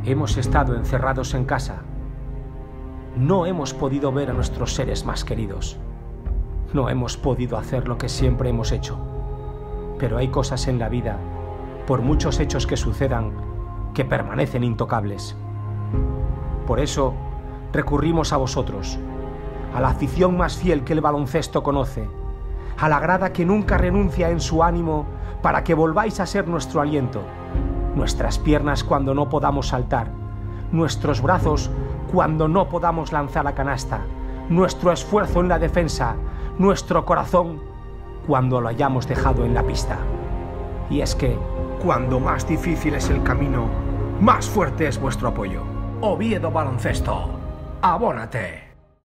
Hemos estado encerrados en casa. No hemos podido ver a nuestros seres más queridos. No hemos podido hacer lo que siempre hemos hecho. Pero hay cosas en la vida, por muchos hechos que sucedan, que permanecen intocables. Por eso, recurrimos a vosotros, a la afición más fiel que el baloncesto conoce, a la grada que nunca renuncia en su ánimo para que volváis a ser nuestro aliento, nuestras piernas cuando no podamos saltar, nuestros brazos cuando no podamos lanzar la canasta, nuestro esfuerzo en la defensa, nuestro corazón cuando lo hayamos dejado en la pista. Y es que, cuando más difícil es el camino, más fuerte es vuestro apoyo. Oviedo Baloncesto, abónate.